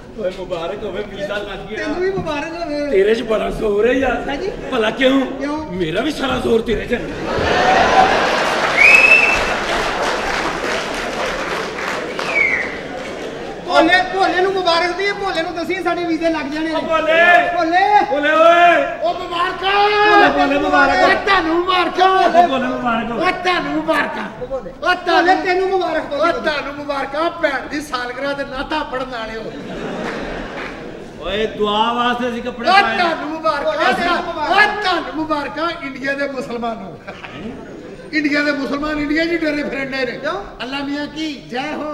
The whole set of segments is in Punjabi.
ओए मुबारक होवे वीजा लग गया। तेनू भी मुबारक होवे। तेरे च बड़ा जोर है यार। हां जी। भला क्यों? क्यों? मेरा भी सारा जोर तेरे च। भोले भोले नू मुबारक दी। भोले नू दसी साडे वीजे लग जाने। भोले भोले भोले ओए ओ मुबारका भोले मुबारक। ओ तानू मुबारका भोले मुबारक। ओ तानू मुबारका ओ ताले तेनू मुबारक ओ तानू मुबारका भैन दी सालगिरह दे नाता पढ़न वाले हो। ओए दुआ वास्ते सी कपड़े ओ पाए। तानू मुबारका ओ तानू मुबारका इंडिया दे मुसलमानों। इंडिया दे मुसलमान इंडिया जी डरे फिरने ने। अल्लाह मियां की जय हो।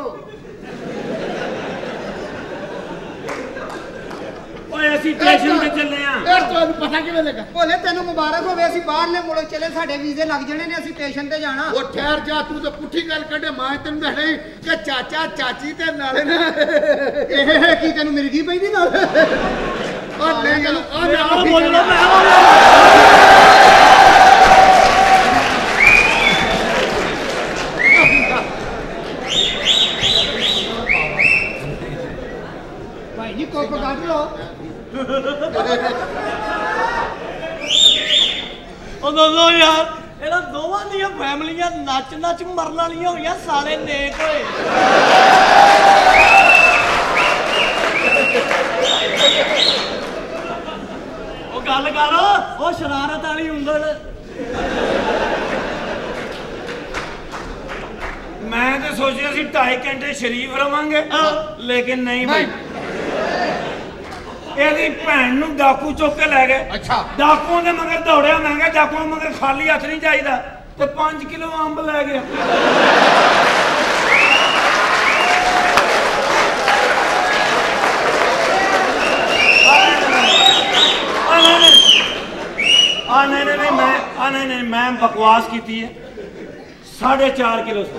ओए ਅਸੀਂ ਸਟੇਸ਼ਨ ਤੇ ਚੱਲੇ ਆ। ਯਾਰ ਤੁਹਾਨੂੰ ਪਤਾ ਕਿਵੇਂ ਲੱਗਾ? ਭੋਲੇ ਤੈਨੂੰ ਮੁਬਾਰਕ ਹੋਵੇ। ਅਸੀਂ ਬਾਹਰਲੇ ਮੁਲਕ ਚਲੇ ਸਾਡੇ ਵੀਜ਼ੇ ਲੱਗ ਜਾਣੇ ਨੇ। ਅਸੀਂ ਸਟੇਸ਼ਨ ਤੇ ਜਾਣਾ। ਉਹ ਠਹਿਰ ਜਾ ਤੂੰ ਤੇ ਪੁੱਠੀ ਗੱਲ ਕੱਢੇ। ਮੈਂ ਤੈਨੂੰ ਦੱਸਣਾ ਕਿ ਚਾਚਾ ਚਾਚੀ ਤੇ ਨਾਲੇ ਨਾ ਇਹ ਕੀ ਤੈਨੂੰ ਮਿਰਗੀ ਪੈਂਦੀ ਨਾਲ? ਉਹ ਨਹੀਂ ਉਹ ਮੈਂ ਨਾ ਬੋਲਣਾ ਮੈਂ ਭਾਈ ਜੀ ਕੋਪ ਕੱਢ ਲੋ। ਉਹ ਦੋਨੋਂ ਯਾਰ ਇਹਨਾਂ ਦੋਵਾਂ ਦੀਆਂ ਫੈਮਲੀਆਂ ਨੱਚ ਨੱਚ ਮਰਨ ਵਾਲੀਆਂ ਹੋਈਆਂ। ਸਾਲੇ ਨੇਕ ਹੋਏ। ਉਹ ਗੱਲ ਕਰ ਉਹ ਸ਼ਰਾਰਤ ਵਾਲੀ ਉਂਗਲ। ਮੈਂ ਤੇ ਸੋਚਿਆ ਸੀ 2.5 ਘੰਟੇ ਸ਼ਰੀਫ ਰਵਾਂਗੇ ਲੇਕਿਨ ਨਹੀਂ ਭਾਈ। ਇਹਦੀ ਭੈਣ ਨੂੰ ਡਾਕੂ ਚੁੱਕ ਕੇ ਲੈ ਗਏ। ਅੱਛਾ ਡਾਕੂਆਂ ਦੇ ਮਗਰ ਦੌੜਿਆ। ਮੈਂ ਕਿਹਾ ਡਾਕੂਆਂ ਮਗਰ ਖਾਲੀ ਹੱਥ ਨਹੀਂ ਚਾਹੀਦਾ ਤੇ 5 ਕਿਲੋ ਅੰਬ ਲੈ ਗਿਆ। नहीं मैं बकवास की थी 4.5 किलो से।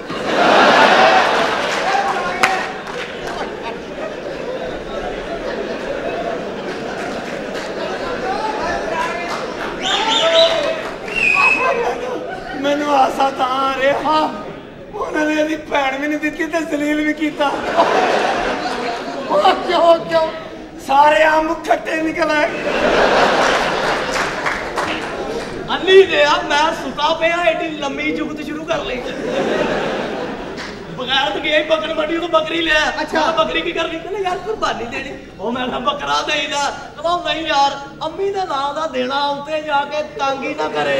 मैनू आसा था रहा उन्होंने भैन भी नहीं दी तो जलील भी किया। क्यों क्यों सारे अंब खट्टे निकल आए। अन्नी दे मैं सुता पे एडी लंबी जुगत शुरू कर ली। बगैर तो गया बकरी मंडी तो बकरी लिया। अच्छा बकरी की करनी कहने यार कुर्बानी देनी। वो मैं बकरा देईदा। कहना नहीं यार अम्मी दे नाम दा देना उत्ते जाके तंग ही ना करे।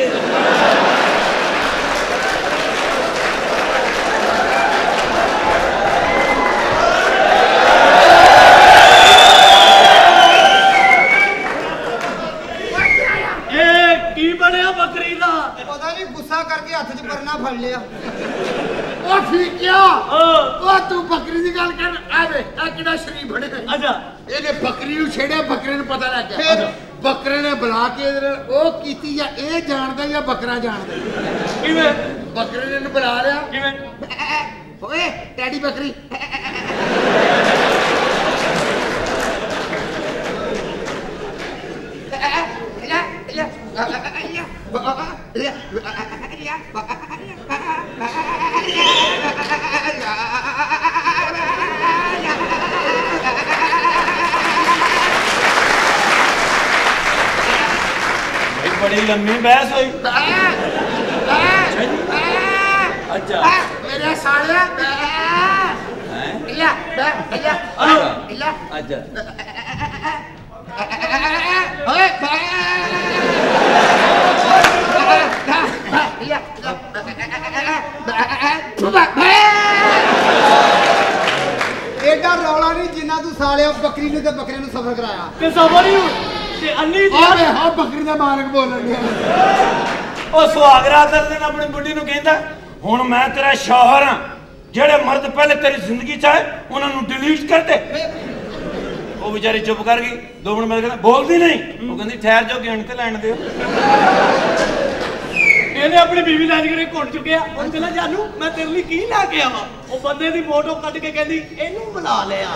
बकरी का पता नहीं गुस्सा करके हाथ च परना फड़ लिया। ओ ठीक क्या ओ तू बकरी दी गल कर आवे आ किड़ा शरीफ बने। अच्छा ਇਹਨੇ ਬੱਕਰੀ ਨੂੰ ਛੇੜਿਆ। ਬੱਕਰੇ ਨੂੰ ਪਤਾ ਲੱਗ ਗਿਆ। ਬੱਕਰੇ ਨੇ ਬੁਲਾ ਕੇ ਉਹ ਕੀਤੀ ਜਾਂ ਇਹ ਜਾਣਦਾ ਜਾਂ ਬੱਕਰਾ ਜਾਣਦਾ? ਕਿਵੇਂ? ਬੱਕਰੇ ਨੇ ਇਹਨੂੰ ਬੁਲਾ ਲਿਆ। ਕਿਵੇਂ? ਓਏ ਡੈਡੀ ਬੱਕਰੀ बड़ी लंबी बहस हुई। अच्छा मेरे साले अच्छा एडा रौला नहीं जिन्ना तू साले बकरी ने बकरे ने सफर कराया। ते सफर ही ते अन्नी आवे हां बकरी दा मालक बोलन दिया। ओ सुहागरा दर दिन अपनी बुढ़ी नु कहंदा हुन मैं तेरा शौहर हां जेड़े मर्द पहले तेरी जिंदगी च आए उन्हां नु डिलीट कर दे। वो बेचारी चुप कर गई। 2 मिनट बाद कहंदा बोलदी नहीं। वो कहंदी ठहर जाओ गिण ते लैण दियो। ਇਹਨੇ ਆਪਣੀ ਬੀਵੀ ਲੈ ਕੇ ਘੁੱਟ ਚੁੱਕਿਆ। ਹੁਣ ਕਹਿੰਦਾ ਜਾਨੂ ਮੈਂ ਤੇਰੇ ਲਈ ਕੀ ਲੈ ਕੇ ਆਵਾਂ। ਉਹ ਬੰਦੇ ਦੀ ਫੋਟੋ ਕੱਢ ਕੇ ਕਹਿੰਦੀ ਇਹਨੂੰ ਬੁਲਾ ਲਿਆ।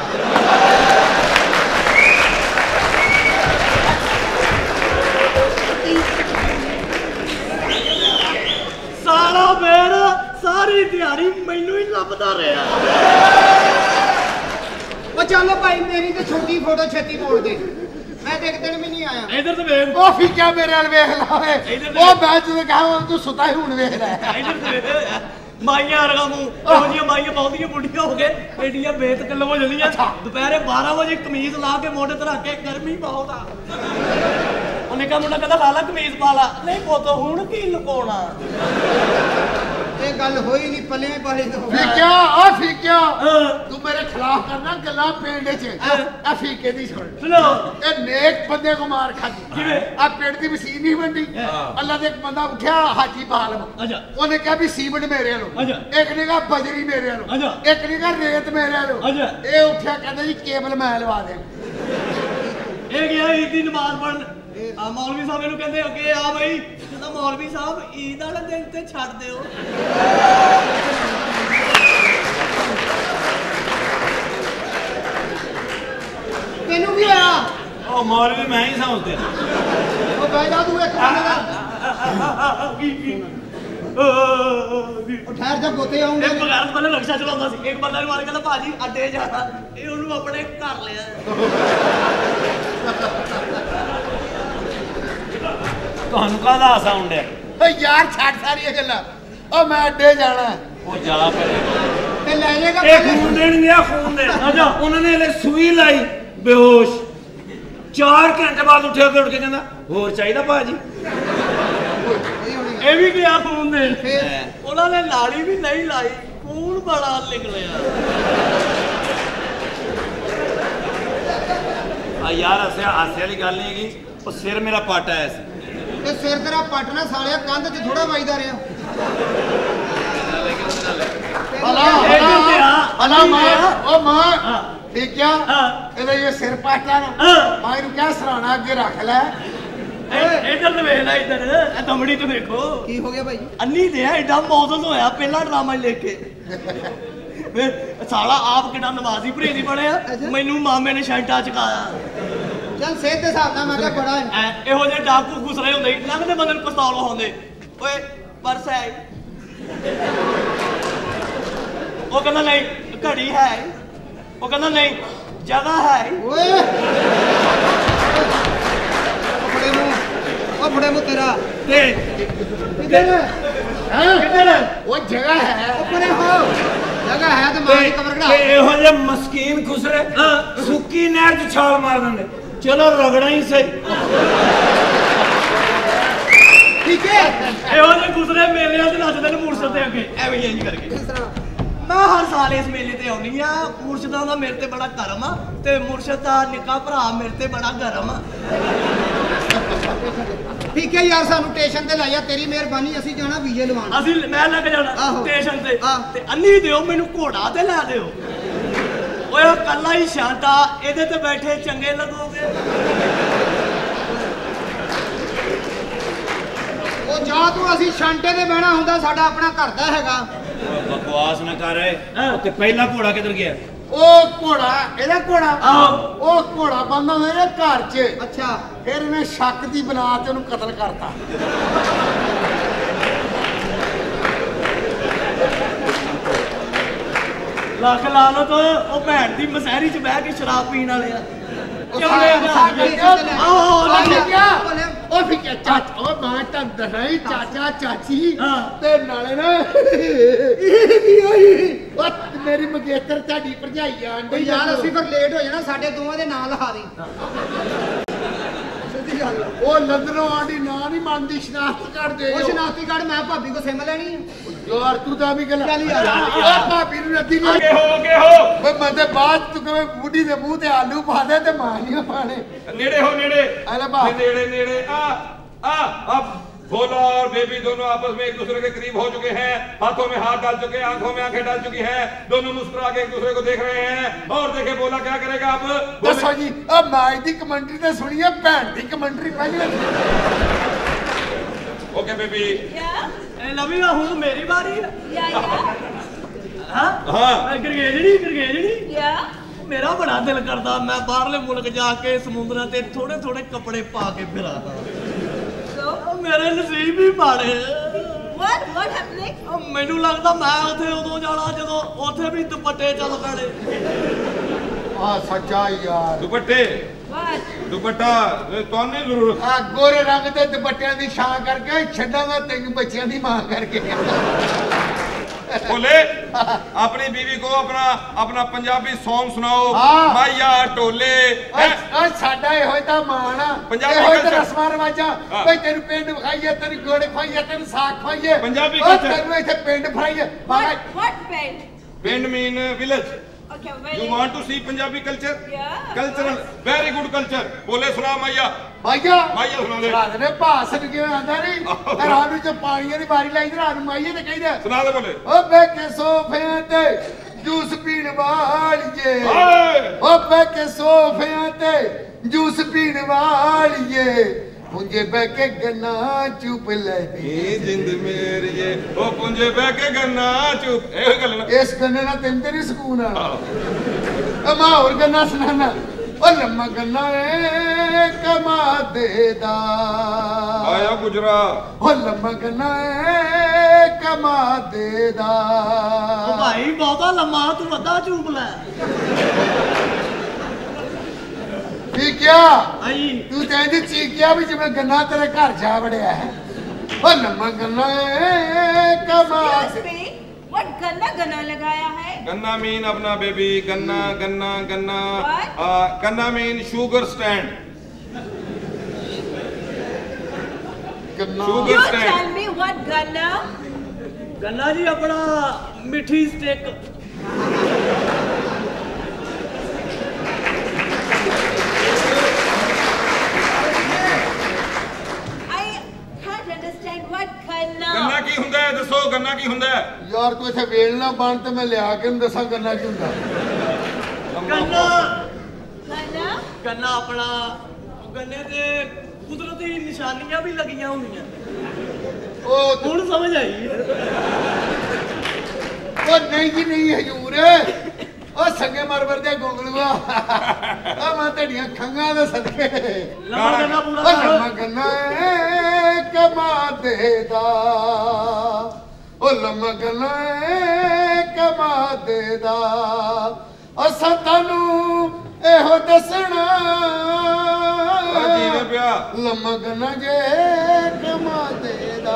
ਸਾਰਾ ਮੇਰਾ ਸਾਰੀ ਦਿਹਾੜੀ ਮੈਨੂੰ ਹੀ ਲੱਭਦਾ ਰਿਹਾ। ਉਹ ਚੱਲ ਭਾਈ ਮੇਰੀ ਤੇ ਛੋਟੀ ਫੋਟੋ ਛੇਤੀ ਮੋੜ ਦੇ ਮੈਂ ਤੇ ਇੱਕ ਦਿਨ ਵੀ ਨਹੀਂ ਆਇਆ ਇਧਰ ਤੇ ਵੇਖ ਉਹ ਫੀਕਿਆ ਮੇਰੇ ਨਾਲ ਵੇਖ ਲਾ ਓਏ ਉਹ ਮੈਂ ਜਦੋਂ ਕਹਾਂ ਤੂੰ ਸੁੱਤਾ ਹੀ ਹੁਣ ਵੇਖ ਲੈ ਇਧਰ ਤੇ ਵੇਖ ਮਾਈਆਂ ਵਰਗਾ ਮੂੰਹ ਇਹੋ ਜਿਹੀਆਂ ਮਾਈਆਂ ਬਹੁਤੀਆਂ ਬੁੱਢੀਆਂ ਹੋ ਗਏ ਏਡੀਆਂ ਬੇਤਕਲ ਹੋ ਜਾਂਦੀਆਂ ਦੁਪਹਿਰੇ 12 ਵਜੇ ਕਮੀਜ਼ ਲਾ ਕੇ ਮੋਢੇ ਤੇ ਰੱਖ ਕੇ ਗਰਮੀ ਬਹੁਤ ਆ ਉਹਨੇ ਕਹਾ ਮੁੰਡਾ ਕਹਿੰਦਾ ਲਾ ਲਾ ਕਮੀਜ਼ ਪਾ ਲਾ ਨਹੀਂ ਪੁੱਤ ਹੁਣ ਕੀ ਲੁਕਾਉਣਾ ਇਹ ਗੱਲ ਹੋਈ ਨਹੀਂ ਪੱਲੇ ਪਾਲੇ ਤੋਂ ਫੀਕਿਆ ਆ ਫੀਕਿਆ ਤੂੰ ਮੇਰੇ ਖਿਲਾਫ ਕਰਨਾ ਗੱਲਾਂ ਪਿੰਡ 'ਚ ਆ ਫੀਕੇ ਦੀ ਸੁਣ ਸੁਣੋ ਇਹ ਨੇਕ ਬੰਦੇ ਕੋ ਮਾਰ ਖਾਦੀ ਕਿਵੇਂ ਆ ਪਿੰਡ ਦੀ ਮਸ਼ੀਨ ਨਹੀਂ ਵੰਡੀ ਅੱਲਾ ਦੇ ਇੱਕ ਬੰਦਾ ਉੱਠਿਆ ਹਾਜੀ ਬਾਲਮ ਅੱਛਾ ਉਹਨੇ ਕਿਹਾ ਵੀ ਸੀਮਿੰਟ ਮੇਰੇ ਵੱਲੋਂ ਅੱਛਾ ਇੱਕ ਨੇ ਕਿਹਾ ਬਜਰੀ ਮੇਰੇ ਵੱਲੋਂ ਅੱਛਾ ਇੱਕ ਨੇ ਕਿਹਾ ਰੇਤ ਮੇਰੇ ਵੱਲੋਂ ਅੱਛਾ ਇਹ ਉੱਠਿਆ ਕਹਿੰਦਾ ਜੀ ਕੇਬਲ ਮੈਂ ਲਵਾ ਦੇ ਇਹ ਗਿਆ ਈਦ ਦੀ ਨਮਾਜ਼ ਪੜਨ ਆ ਮੌਲਵੀ ਸਾਹਿਬ ਇਹਨੂੰ ਕਹਿੰਦੇ ਅੱਗੇ ਆ ਬਈ ਕਹਿੰਦਾ ਮੌਲਵੀ ਸਾਹਿਬ ਈਦ ਵਾਲੇ ਦਿਨ ਤੇ ਛੱਡ ਦਿਓ ਤੈਨੂੰ ਕੀ ਹੋਇਆ ਉਹ ਮੌਲਵੀ ਮੈਂ ਹੀ ਸਮਝਦੇ ਉਹ ਬਹਿ ਜਾ ਤੂੰ ਇੱਕ ਬੰਦੇ ਦਾ ਉਹ ਠਹਿਰ ਜਾ ਗੋਤੇ ਆਉਂਗੇ ਇੱਕ ਬਗੈਰ ਪਹਿਲੇ ਰਕਸ਼ਾ ਚਲਾਉਂਦਾ ਸੀ ਇੱਕ ਬੰਦਾ ਨੂੰ ਮਾਰ ਕਹਿੰਦਾ ਭਾਜੀ ਅੱਡੇ ਜਾਣਾ ਇਹ ਉਹਨੂੰ ਆਪਣੇ ਘਰ ਲਿਆ ਤੁਹਾਨੂੰ ਕਾਹਦਾ ਹਾਸਾ ਹੁੰਦਿਆ ਓ ਯਾਰ ਛੱਡ ਸਾਰੀਆਂ ਗੱਲਾਂ ਓ ਮੈਂ ਅੱਡੇ ਜਾਣਾ ਉਹ ਜਾ ਪਰੇ ਤੇ ਲੈ ਜਾਏਗਾ ਇਹ ਖੂਨ ਦੇਣ ਗਿਆ ਖੂਨ ਦੇ ਅੱਛਾ ਉਹਨਾਂ ਨੇ ਹਲੇ ਸੂਈ ਲਾਈ ਬੇਹੋਸ਼ 4 ਘੰਟੇ ਬਾਅਦ ਉੱਠਿਆ ਤੇ ਉੱਠ ਕੇ ਕਹਿੰਦਾ ਹੋਰ ਚਾਹੀਦਾ ਭਾਜੀ ਇਹ ਵੀ ਗਿਆ ਖੂਨ ਦੇਣ ਉਹਨਾਂ ਨੇ ਲਾੜੀ ਵੀ ਨਹੀਂ ਲਾਈ ਖੂਨ ਬੜਾ ਨਿਕਲਿਆ ਆ ਯਾਰ ਹਾਸੇ ਵਾਲੀ ਗੱਲ ਨਹੀਂ ਹੈਗੀ ਉਹ ਸਿਰ ਮੇਰਾ ਪੱਟ ਆਇਆ ਸੀ ਤੇ ਸਿਰ ਤੇਰਾ ਪੱਟਣਾ ਸਾਲਿਆ ਕੰਧ 'ਚ ਥੋੜਾ ਵੱਜਦਾ ਰਿਹਾ ਹਲਾ ਮਾਂ ਓ ਮਾਂ ਫੀਕਿਆ ਇਹਦਾ ਇਹ ਸਿਰ ਪਾਟਾ ਨਾ ਮਾਂ ਇਹਨੂੰ ਕਿਆ ਸਰਾਣਾ ਅੱਗੇ ਰੱਖ ਲੈ ਇਧਰ ਤੇ ਵੇਖ ਲੈ ਇਧਰ ਇਹ ਦਮੜੀ ਤੇ ਵੇਖੋ ਕੀ ਹੋ ਗਿਆ ਭਾਈ ਅੰਨੀ ਦੇ ਐਡਾ ਮੌਜੂਦ ਹੋਇਆ ਪਹਿਲਾ ਡਰਾਮਾ ਲੈ ਕੇ ਵੇ ਸਾਲਾ ਆਪ ਕਿੰਨਾ ਨਵਾਜ਼ੀ ਭਰੇਜੀ ਬਣਿਆ ਮੈਨੂੰ ਮਾਮੇ ਨੇ ਸ਼ੈਂਟਾ ਚਕਾਇਆ ਚੱਲ ਸਿਹਤ ਦੇ ਹਿਸਾਬ ਨਾਲ ਮੈਂ ਕਿਹਾ ਬੜਾ ਹੈ ਇਹੋ ਜਿਹੇ ਡਾਕੂ ਗੁਸਰੇ ਹੁੰਦੇ ਲੰਘਦੇ ਬੰਦੇ ਨੂੰ ਪਿਸਤੌਲ ਵਹਾਉਂਦੇ ਓਏ ਪਰਸ ਹੈ ਉਹ ਕਹਿੰਦਾ ਨਹੀਂ ਘੜੀ ਹੈ ਉਹ ਕਹਿੰਦਾ ਨਹੀਂ ਜਗ੍ਹਾ ਹੈ ਓਏ ਉਹ ਫੜੇ ਮੂੰਹ ਤੇਰਾ ਤੇ ਕਿੱਧਰ ਕਿੱਧਰ ਉਹ ਜਗ੍ਹਾ ਹੈ ਉਹ ਪਰੇ ਹੋ ਜਗ੍ਹਾ ਹੈ ਤੇ ਮਾਂ ਦੀ ਕਬਰ ਤੇ ਕਢਾ ਇਹੋ ਜਿਹੇ ਮਸਕੀਨ ਖੁਸਰੇ ਸੁੱਕੀ ਨਹਿਰ 'ਚ ਛਾਲ ਮਾਰ ਦਿੰਦੇ ਚਲੋ ਰਗੜਾ ਹੀ ਸਹੀ ਠੀਕ ਹੈ ਇਹੋ ਜਿਹੇ ਗੁਸਰੇ ਮੇਲਿਆਂ ਤੇ ਨੱਚਦੇ ਨੇ ਮੁਰਸ਼ਦ ਦੇ ਅੱਗੇ ਐਵੇਂ ਹੀ ਇੰਜ ਕਰਕੇ ਕਿਸ ਤਰ੍ਹਾਂ ਮੈਂ ਹਰ ਸਾਲ ਇਸ ਮੇਲੇ ਤੇ ਆਉਣੀ ਆ ਮੁਰਸ਼ਦਾਂ ਦਾ ਮੇਰੇ ਤੇ ਬੜਾ ਕਰਮ ਆ ਤੇ ਮੁਰਸ਼ਦ ਦਾ ਨਿੱਕਾ ਭਰਾ ਮੇਰੇ ਤੇ ਬੜਾ ਗਰਮ ਆ ਠੀਕ ਹੈ ਯਾਰ ਸਾਨੂੰ ਸਟੇਸ਼ਨ ਤੇ ਲਾਇਆ ਤੇਰੀ ਮਿਹਰਬਾਨੀ ਅਸੀਂ ਜਾਣਾ ਵੀਜ਼ੇ ਲਵਾਉਣ ਅਸੀਂ ਮੈਂ ਲੱਗ ਜਾਣਾ ਆਹੋ। ਸਟੇਸ਼ਨ ਤੇ ਆਹ। ਤੇ ਅੰਨੀ ਦਿਓ ਮੈਨੂੰ ਘੋੜਾ ਤੇ ਲੈ ਦਿਓ ਓਏ ਉਹ ਕੱਲਾ ਹੀ ਸ਼ਾਂਤਾ ਇਹਦੇ ਤੇ ਬੈਠੇ ਚੰਗੇ ਲੱਗੋਗੇ ਉਹ ਜਾ ਤੂੰ ਅਸੀਂ ਸ਼ਾਂਟੇ ਤੇ ਬਹਿਣਾ ਹੁੰਦਾ ਸਾਡਾ ਆਪਣਾ ਘਰ ਦਾ ਹੈਗਾ ਬਕਵਾਸ ਨਾ ਕਰ ਤੇ ਪਹਿਲਾ ਘੋੜਾ ਕਿੱਧਰ ਗਿਆ ਉਹ ਘੋੜਾ ਇਹਦਾ ਘੋੜਾ ਆਹੋ। ਉਹ ਘੋੜਾ ਬੰਦਾ ਮੇਰੇ ਘਰ 'ਚ ਅੱਛਾ ਫਿਰ ਇਹਨੇ ਸ਼ੱਕ ਦੀ ਬਣਾ ਤੇ ਉਹਨੂੰ ਕਤਲ ਕਰਤਾ ਲੱਖ ਲਾ ਲੋ ਤੋ ਉਹ ਭੈਣ ਦੀ ਮਸਹਿਰੀ 'ਚ ਬਹਿ ਕੇ ਸ਼ਰਾਬ ਪੀਣ ਵਾਲੇ ਆ ਉਹ ਫਿਕਿਆ ਚਾਚਾ ਉਹ ਮੈਂ ਤਾਂ ਦਹਾਈ ਚਾਚਾ ਚਾਚੀ ਤੇ ਨਾਲੇ ਨਾ ਉਹ ਮੇਰੀ ਮਗੇਤਰ ਤੁਹਾਡੀ ਭਰਜਾਈ ਆਣ ਓਏ ਯਾਰ ਅਸੀਂ ਫਿਰ ਲੇਟ ਹੋ ਜਾਣਾ ਸਾਡੇ ਦੋਵਾਂ ਦੇ ਨਾਂ ਲਿਖਾ ਦੇ ਸਿੱਧੀ ਗੱਲ ਉਹ ਲੰਦਨੋਂ ਆਂਦੀ ਨਾ ਨਹੀਂ ਮੰਨਦੀ ਸ਼ਨਾਖਤ ਕਰ ਦੇ ਉਹ ਸ਼ਨਾਖਤੀ ਕਾਰਡ ਮੈਂ ਭਾਬੀ ਕੋ ਸਿਮ ਲੈਣੀ ਹੈ ਯਾਰ ਤੂੰ ਤਾਂ ਵੀ ਗੱਲ ਚੱਲ ਯਾਰ। ਉਹ ਭਾਬੀ ਨੂੰ ਰੱਦੀ ਨਹੀਂ ਹੋ ਓਏ ਮੈਂ ਤੇ ਬਾਅਦ ਤੂੰ ਕਵੇਂ ਬੁੱਢੀ ਦੇ ਮੂੰਹ ਤੇ ਆਲੂ ਪਾ ਦੇ ਤੇ ਮਾਂ ਨਹੀਂ ਪਾਣੇ नेड़े हो नेड़े अरे बाप। नेड़े नेड़े अब भोला और बेबी दोनों आपस में एक दूसरे के करीब हो चुके हैं हाथों में हाथ डाल चुके हैं आंखों में आंखें डाल चुकी हैं दोनों मुस्कुरा के एक दूसरे को देख रहे हैं और देखे बोला क्या करेगा अब ਦੱਸੋ ਜੀ ਆ ਮੈਚ ਦੀ ਕਮੈਂਟਰੀ ਤੇ ਸੁਣੀਏ ਭੈਣ ਦੀ ਕਮੈਂਟਰੀ ਪਹਿਲੀ ओके बेबी ਇਹ ਲਵੀ ਹੁਣ ਮੇਰੀ ਵਾਰੀ ਆ ਹਾਂ हाँ ਗਰਗੇਜਣੀ ਮੇਰਾ ਬੜਾ ਦਿਲ ਕਰਦਾ ਮੈਂ ਬਾਹਰਲੇ ਮੁਲਕ ਜਾ ਕੇ ਸਮੁੰਦਰਾਂ ਤੇ ਥੋੜੇ ਥੋੜੇ ਕੱਪੜੇ ਪਾ ਕੇ ਫਿਰਾਂ ਮੇਰੇ ਨਸੀਬ ਹੀ ਮਾੜੇ What happening? ਮੈਨੂੰ ਲੱਗਦਾ ਮੈਂ ਉੱਥੇ ਉਦੋਂ ਜਾਣਾ ਜਦੋਂ ਉੱਥੇ ਵੀ ਦੁਪੱਟੇ ਚੱਲ ਪੈਣੇ ਆ ਸੱਚਾ ਯਾਰ ਦੁਪੱਟੇ What? ਦੁਪੱਟਾ ਤੁਹਾਨੂੰ ਨਹੀਂ ਜ਼ਰੂਰਤ ਆ ਗੋਰੇ ਰੰਗ ਦੇ ਦੁਪੱਟਿਆਂ ਦੀ ਛਾਂ ਕਰਕੇ ਛੱਡਾਂਗਾ ਤਿੰਨ ਬੱਚਿਆਂ ਦੀ ਮਾਂ ਕਰਕੇ बोले अपनी बीवी को अपना अपना पंजाबी सॉन्ग सुनाओ हाँ। माइया टोले ਓ ਸਾਡਾ ਇਹੋ ਹੀ ਤਾਂ ਮਾਣ ਆ ਪੰਜਾਬੀ ਇਹੋ ਹੀ ਤਾਂ culture। ਰਸਮਾਂ ਰਿਵਾਜਾਂ ਹਾਂ। ਬਈ ਤੈਨੂੰ ਪਿੰਡ ਵਿਖਾਈਏ ਤੈਨੂੰ ਗੋੜੇ ਖਵਾਈਏ ਤੈਨੂੰ ਸਾਗ ਖਵਾਈਏ ਪੰਜਾਬੀ ਓ culture। ਤੈਨੂੰ ਇੱਥੇ ਪਿੰਡ ਫਰਾਈਏ What band? Pind mean village Okay, you well. Want to see Punjabi culture Yeah. Cultural very good culture बोले सुना माइया ਮਾਈਆ ਮਾਈਆ ਸੁਣਾ ਦੇ। ਸੁਣਾ ਦੇ ਭਾਸ਼ਣ ਕਿਵੇਂ ਆਂਦਾ ਨਹੀਂ ਰਾਤ ਨੂੰ ਚ ਪਾਣੀਆਂ ਦੀ ਵਾਰੀ ਲਾਈ ਤੇ ਰਾਤ ਨੂੰ ਮਾਈਏ ਤੇ ਕਹਿੰਦਾ सुना दे बोले ਓ ਬੈਕੇ ਸੋਫਿਆਂ ਤੇ ਜੂਸ ਪੀਣ ਵਾਲੀਏ हाय ਓ ਬੈਕੇ ਸੋਫਿਆਂ ਤੇ ਜੂਸ ਪੀਣ ਵਾਲੀਏ ਪੁੰਜੇ ਬੈਕੇ ਗੰਨਾ ਚੁੱਪ ਲੈ ये जिंद मेरी ये ओ पुंजे बह के गन्ना चुप ए गल ना ਇਸ ਗੰਨੇ ਨਾਲ ਤੈਨੂੰ ਤੇ ਨਹੀਂ ਸਕੂਨ ਆ ਮੈਂ ਹੋਰ ਗੰਨਾ ਸੁਣਾਣਾ ਓ ਲੰਮਾ ਗੰਨਾ ਏ ਕਮਾ ਦੇਦਾ आया गुजरा ਓ ਲੰਮਾ ਗੰਨਾ ਏ ਕਮਾ ਦੇਦਾ ਉਹ ਭਾਈ ਬਹੁਤਾ ਲੰਮਾ ਤੂੰ ਅੱਧਾ ਚੂਪ ਲੈ ਕੀ ਕਿਆ ਆਈ ਤੂੰ ਤਾਂ ਇੰਜ ਚੀਕਿਆ ਵੀ ਜਿਵੇਂ ਗੰਨਾ ਤੇਰੇ ਘਰ ਜਾ ਵੜਿਆ ਹੈ ਓ ਲੰਮਾ ਗੰਨਾ ਏ ਕਮਾ Excuse me. What gana लगाया है? गन्ना मीन अपना बेबी गन्ना गन्ना ganna What? Ganna mean sugar stand ganna Sugar You stand. tell me what gana? ਗੰਨਾ ਜੀ ਆਪਣਾ ਮਿੱਠੀ stick I can't understand what gana. गन्ना की हुंदा है दसो गन्ना की हुंदा है ਯਾਰ ਤੂੰ ਇੱਥੇ ਵੇਲ ਨਾ ਬਣ ਤੇ ਮੈਂ ਲਿਆ ਕੇ ਨੂੰ ਦੱਸਾਂ ਗੰਨਾ ਕੀ ਹੁੰਦਾ ਗੰਨਾ Gana? ਗੰਨਾ ਆਪਣਾ ਗੰਨੇ ਤੇ ਕੁਦਰਤੀ ਨਿਸ਼ਾਨੀਆਂ ਵੀ ਲੱਗੀਆਂ ਹੁੰਦੀਆਂ ਉਹ ਤੂੰ- ਹੁਣ ਸਮਝ ਆਈ ਉਹ ਨਹੀਂ ਜੀ ਨਹੀਂ ਹਜੂਰ ਉਹ ਸੰਗੇ ਮਰਮਰ ਦੇ ਗੋਗਲੂਆ ਆ ਮੈਂ ਤੁਹਾਡੀਆਂ ਖੰਗਾਂ ਦੇ ਸਦਕੇ ਲੰਮਾ ਗੰਨਾ ਪੂਰਾ ਉਹ ਲੰਮਾ ਕਰ ਗੰਨਾ ਏ ਕਮਾ ਦੇਦਾ ਉਹ ਲੰਮਾ ਗੰਨਾ ਏ ਕਮਾ ਦੇਦਾ ਅਸਾਂ ਤੈਨੂੰ ਇਹੋ ਦੱਸਣਾ ਜੀਵੇ ਪਿਆ ਲੰਮਾ ਗੰਨਾ ਜੇ ਕਮਾ ਦੇਦਾ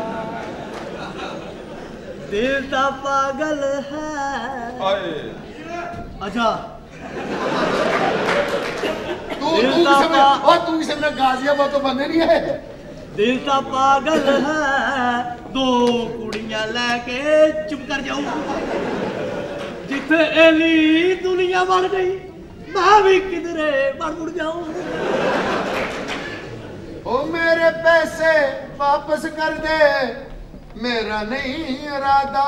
ਦਿਲ ਤਾਂ ਪਾਗਲ ਹੈ ਹਾਏ ਅੱਛਾ ਤੂੰ ਦਿਲ ਤੂੰ ਦਾ ਸਮਝ ਉਹ ਤੂੰ ਸਮਝ ਗਾਜ਼ੀਆਬਾਦ ਤੋਂ ਬੰਦੇ ਨਹੀਂ ਹੈ ਦਿਲ ਤਾਂ ਪਾਗਲ ਹੈ ਦੋ ਕੁੜੀਆਂ ਲੈ ਕੇ ਚੁੱਪ ਕਰ ਜਾਊ ਜਿੱਥੇ ਐਲੀ ਦੁਨੀਆ ਵੜ ਗਈ ਮੈਂ ਵੀ ਕਿਧਰੇ ਵੜ ਮੁੜ ਜਾਊਂ ਉਹ ਮੇਰੇ ਪੈਸੇ ਵਾਪਸ ਕਰ ਦੇ ਮੇਰਾ ਨਹੀਂ ਇਰਾਦਾ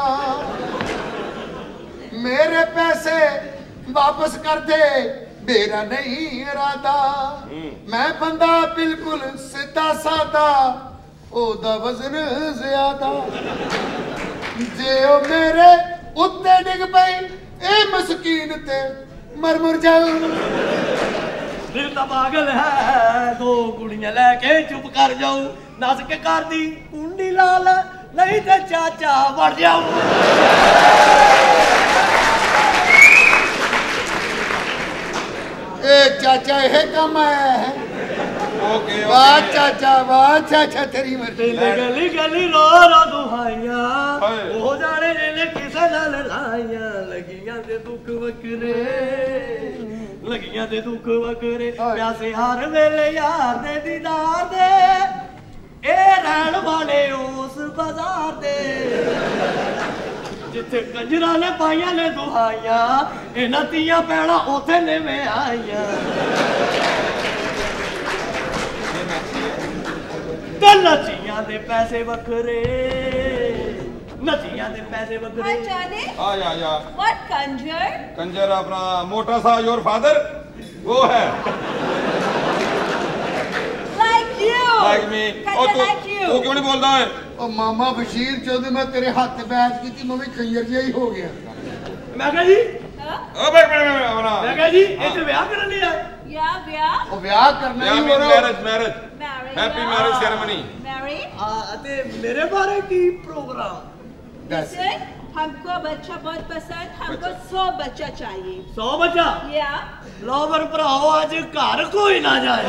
ਮੇਰੇ ਪੈਸੇ ਵਾਪਸ ਕਰ ਦੇ ਮੇਰਾ ਨਹੀਂ ਇਰਾਦਾ ਮੈਂ ਬੰਦਾ ਬਿਲਕੁਲ ਸਿੱਧਾ ਸਾਦਾ ਉਹਦਾ ਵਜ਼ਨ ਜ਼ਿਆਦਾ ਜੇ ਉਹ ਮੇਰੇ ਉੱਤੇ ਡਿੱਗ ਪਈ ਇਹ ਮਸਕੀਨ ਤੇ ਮਰ ਮੁਰ ਜਾਊ ਦਿਲ ਤਾਂ ਪਾਗਲ ਹੈ ਦੋ ਕੁੜੀਆਂ ਲੈ ਕੇ ਚੁੱਪ ਕਰ ਜਾਊ ਨੱਸ ਕੇ ਘਰ ਦੀ ਕੁੰਡੀ ਲਾ ਲੈ ਨਹੀਂ ਤੇ ਚਾਚਾ ਵੜ ਜਾਊ ਇਹ ਚਾਚਾ ਇਹ ਕੰਮ ਆਇਆ ਹੈ ਓਕੇ ਵਾਹ ਚਾਚਾ ਤੇਰੀ ਮਰਜ਼ੀ ਦਿਲ ਗਲੀ ਗਲੀ ਰੋ ਰੋ ਦੁਹਾਈਆਂ ਹਾਏ। ਉਹ ਜਾਣੇ ਜਿਹਨੇ ਕਿਸੇ ਨਾਲ ਲਾਈਆਂ ਲੱਗੀਆਂ ਤੇ ਦੁੱਖ ਵਕਰੇ ਲੱਗੀਆਂ ਤੇ ਦੁੱਖ ਵਕਰੇ ਹਾਏ। ਪਿਆਸੇ ਹਰ ਵੇਲੇ ਯਾਰ ਦੇ ਦੀਦਾਰ ਦੇ ਇਹ ਰਹਿਣ ਵਾਲੇ ਉਸ ਬਾਜ਼ਾਰ ਦੇ ਜਿੱਥੇ ਕੰਜਰਾਂ ਨੇ ਪਾਈਆਂ ਨੇ ਦੁਹਾਈਆਂ ਇਹਨਾਂ ਤੀਆਂ ਪੈਣਾ ਉਥੇ ਨਿਵੇਂ ਆਈਆਂ ਤੇ ਨੱਚੀਆਂ ਦੇ ਪੈਸੇ ਵੱਖਰੇ ਨੱਚੀਆਂ ਦੇ ਪੈਸੇ Hi, ਵੱਖਰੇ Johnny. आया What conjure? कंजर अपना मोटा सा योर फादर वो है Like you. Like me Conjure like you. तू क्यों नहीं बोलता है ਉਹ ਮਾਮਾ ਬਸ਼ੀਰ ਚੌਧਰੀ ਮੈਂ ਤੇਰੇ ਹੱਥ ਬੈਠ ਕੀਤੀ ਮੈਂ ਵੀ ਖੰਜਰ ਜਿਹਾ ਹੀ ਹੋ ਗਿਆ ਮੈਂ ਕਿਹਾ ਜੀ Huh? ओ बैठ बैठ बैठ अपना ਮੈਂ ਕਿਹਾ ਜੀ ਇੱਥੇ ਵਿਆਹ ਕਰਨ ਲਈ ਆਏ Yeah. ਉਹ ਵਿਆਹ ਕਰਨਾ Yeah, ਹੀ mean ਹੋਰ marriage marriage Marry. Happy yeah. marriage ceremony Marry. ਅਤੇ ਮੇਰੇ ਬਾਰੇ ਕੀ ਪ੍ਰੋਗਰਾਮ ਦੱਸ Listen. हमको बच्चा बहुत पसंद, हमको 100 बच्चा चाहिए। 100 बच्चा? या लो पर भराओ आज घर कोई ना जाए।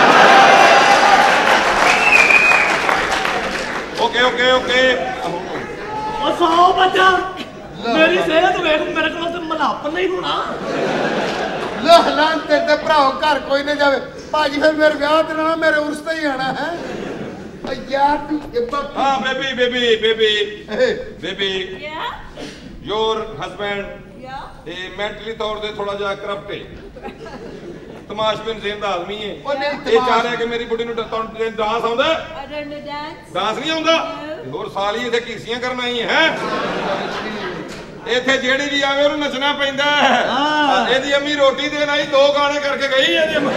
Okay okay okay. 100 बच्चा मेरी सेहत वेख मेरे को तो मलाप नहीं होना। लह लान तेरे भराओ घर कोई ना जावे भाजी फिर मेरे ब्याह ते ना मेरे उर्स ते ही आना है यार तू हाँ बेबी बेबी बेबी बेबी या योर हस्बैंड या मेंटली तौर ते थोड़ा जा करप्ट है तमाशबिन ज़हन दा आदमी है ਉਹ ਨਹੀਂ ਇਹ ਚਾਹ ਰਿਹਾ ਕਿ ਮੇਰੀ ਬੁੱਢੀ ਨੂੰ ਡਾਂਸ ਆਉਂਦਾ I don't know dance। Dance ਨਹੀਂ ਆਉਂਦਾ ਹੋਰ ਸਾਲੀ ਇੱਥੇ ਕੀਸੀਆਂ ਕਰਨ ਆਈ ਹੈ ਇੱਥੇ ਜਿਹੜੀ ਵੀ ਆਵੇ ਉਹਨੂੰ ਨੱਚਣਾ ਪੈਂਦਾ ਹੈ ਇਹਦੀ ਅੰਮੀ ਰੋਟੀ ਦੇਣ ਆਈ 2 ਗਾਣੇ ਕਰਕੇ ਗਈ ਇਹਦੀ ਅੰਮੀ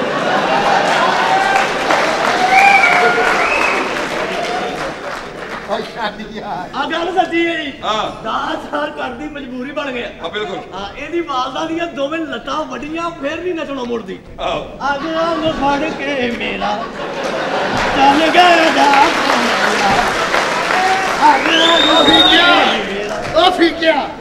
शादी यार आ गल सच्ची है जी। हाँ 10 साल घर दी मजबूरी बन गया। हाँ बिल्कुल। हाँ एदी वालदा दी दोवें लत्तां वड्डियां फिर नहीं नचणों मुड़दी। आओ अग रंग फड़ के मेरा चल गया अग रंग फड़ के मेरा ओ फीकिया